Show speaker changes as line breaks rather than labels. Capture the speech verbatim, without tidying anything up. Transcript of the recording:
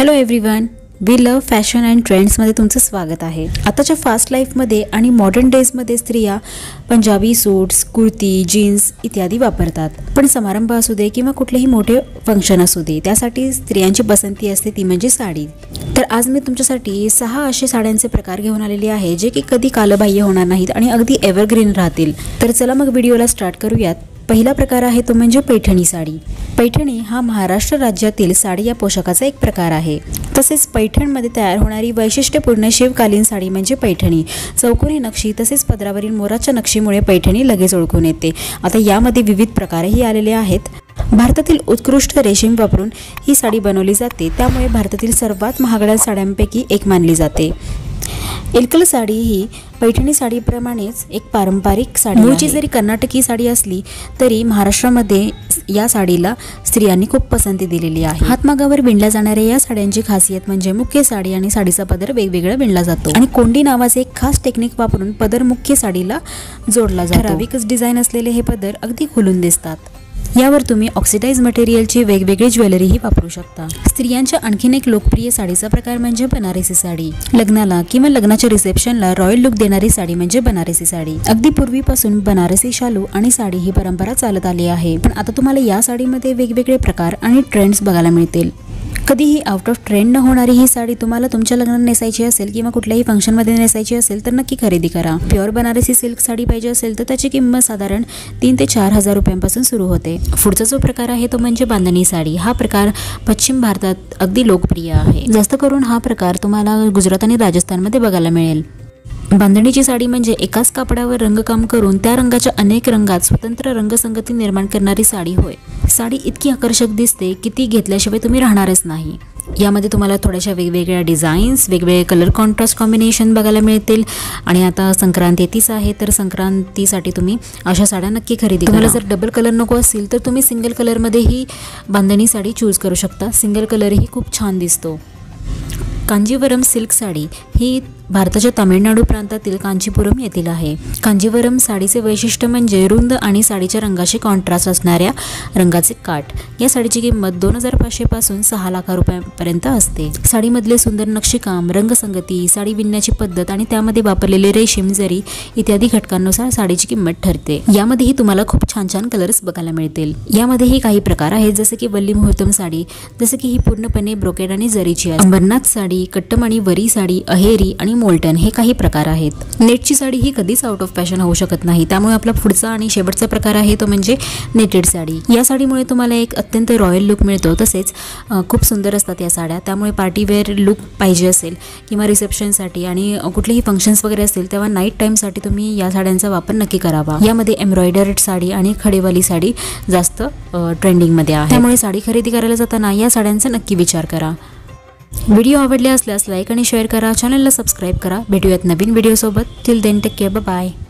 Hello everyone, we love fashion and ट्रेंड्समध्ये तुमचं स्वागत आहे। आताच्या फास्ट लाईफमध्ये आणि मॉडर्न डेजमध्ये स्त्रिया पंजाबी सूट्स, कुर्ती, जीन्स इत्यादी वापरतात। पण समारंभ असू दे किंवा कुठलेही मोठे फंक्शन असू दे, त्यासाठी स्त्रियांची पसंती असते ती म्हणजे साडी। तर आज मी तुमच्यासाठी सहा असे साड्यांचे प्रकार घेऊन आलेले आहे जे की कधी कालबाह्य होणार नाहीत आणि अगदी एव्हरग्रीन राहतील। तर चला मग व्हिडिओला स्टार्ट करूयात। पहिला प्रकार आहे तो म्हणजे पैठणी साडी। पैठणी हा महाराष्ट्र राज्यातील साडी या पोशाखाचा एक प्रकार आहे। तसेच पैठणमध्ये तयार होणारी वैशिष्ट्यपूर्ण शिवकालीन साडी म्हणजे पैठणी। चौकोनी नक्षी तसेच पदरावरील मोराच्या नक्षीमुळे पैठणी लगेच ओळखून येते। आता यामध्ये विविध प्रकारही आलेले आहेत। भारतातील उत्कृष्ट रेशीम वापरून ही साडी बनवली जाते, त्यामुळे भारतातील सर्वात महागड्या साड्यांपैकी एक मानली जाते। इल्कल साडी ही पैठणी साडीप्रमाणेच एक पारंपरिक साडी आहे। जरी कर्नाटकी साडी असली तरी महाराष्ट्रामध्ये या साडीला स्त्रियांनी खूप पसंती दिलेली आहे। हातमागावर विणल्या जाणाऱ्या या साड्यांची खासियत म्हणजे मुख्य साडी आणि साडीचा पदर वेगवेगळा विणला जातो आणि कोंडी नावाचे एक खास टेक्निक वापरून पदर मुख्य साडीला जोडला जातो। ठराविकच डिझाइन असलेले हे पदर अगदी खुलून दिसतात। यावर तुम्ही ऑक्सिडाइज मटेरियलची वेगवेगळी ज्वेलरीही वापरू शकता। स्त्रियांच्या आणखीन एक लोकप्रिय साडीचा प्रकार म्हणजे बनारसी साडी। लग्नाला किंवा लग्नाच्या रिसेप्शनला रॉयल लुक देणारी साडी म्हणजे बनारसी साडी। अगदी पूर्वीपासून बनारसी शालू आणि साडी ही परंपरा चालत आली आहे, पण आता तुम्हाला या साडीमध्ये वेगवेगळे प्रकार आणि ट्रेंड्स बघायला मिळतील। कधीही आउट ऑफ ट्रेंड न होणारी ही साडी तुम्हाला तुमच्या लग्नात नेसायची असेल किंवा कुठल्याही फंक्शनमध्ये नेसायची असेल तर नक्की खरेदी करा। प्युअर बनारसी सिल्क साडी पाहिजे असेल तर त्याची किंमत साधारण तीन ते चार हजार रुपयांपासून सुरू होते। पुढचा जो प्रकार आहे तो म्हणजे बांधणी साडी। हा प्रकार पश्चिम भारतात अगदी लोकप्रिय आहे। जास्त करून हा प्रकार तुम्हाला गुजरात आणि राजस्थानमध्ये बघायला मिळेल। बांधणीची साडी म्हणजे एकाच कापडावर रंगकाम करून त्या रंगाच्या अनेक रंगात स्वतंत्र रंगसंगती निर्माण करणारी साडी होय। साडी इतकी आकर्षक दिसते की ती घेतल्याशिवाय तुम्ही राहणारच नाही। यामध्ये तुम्हाला थोड्याशा वेगवेगळ्या डिझाईन्स, वेगवेगळे कलर कॉन्ट्रास्ट कॉम्बिनेशन बघायला मिळतील। आणि आता संक्रांत येतीच आहे, तर संक्रांतीसाठी तुम्ही अशा साड्या नक्की खरेदी करा। तुम्हाला जर डबल कलर नको असतील तर तुम्ही सिंगल कलरमध्ये ही बांधणी साडी चूज करू शकता। सिंगल कलरही खूप छान दिसतो। कांजीवरम सिल्क साडी ही भारताच्या तामिळनाडू प्रांतातील कांचीपुरम येथील आहे। कांजीवरम साडीचे वैशिष्ट्य म्हणजे रुंद आणि साडीच्या रंगाशी कॉन्ट्रास्ट असणाऱ्या रंगाचे काठ। या साडीची किंमत दोन हजार पाचशे पासून सहा लाख रुपयांपर्यंत असते। साडीमधले सुंदर नक्षीकाम, रंगसंगती, साडी विणण्याची पद्धत आणि त्यामध्ये वापरलेले रेशीम, जरी इत्यादी घटकांनुसार साडीची किंमत ठरते। यामध्येही तुम्हाला खूप छान छान कलर्स बघायला मिळतील। यामध्येही काही प्रकार आहेत, जसे की वल्ली मुहूर्तम साडी, जसे की ही पूर्णपणे ब्रोकेड आणि जरीची आहे। अंबरनाथ साडी, कट्टम आणि वरी साडी, अहेरी आणि मोल्टन हे काही प्रकार आहेत। नेटची साडी ही कधीच आउट ऑफ फॅशन होऊ शकत नाही, त्यामुळे आपला पुढचा आणि शेवटचा प्रकार आहे तो म्हणजे नेटेड साडी। या साडीमुळे तुम्हाला एक अत्यंत रॉयल लुक मिळतो। तसेच खूप सुंदर असतात या साड्या, त्यामुळे पार्टीवेअर लुक पाहिजे असेल किंवा रिसेप्शनसाठी आणि कुठलेही फंक्शन्स वगैरे असतील तेव्हा नाईट टाईमसाठी तुम्ही या साड्यांचा वापर नक्की करावा। यामध्ये एम्ब्रॉयडर्ड साडी आणि खडेवाली साडी जास्त ट्रेंडिंगमध्ये आहे, त्यामुळे साडी खरेदी करायला जाताना या साड्यांचा नक्की विचार करा। व्हिडिओ आवडले असल्यास लाईक आणि शेअर करा, चॅनलला सबस्क्राईब करा। भेटूयात नवीन व्हिडिओसोबत। Till then take care, bye bye.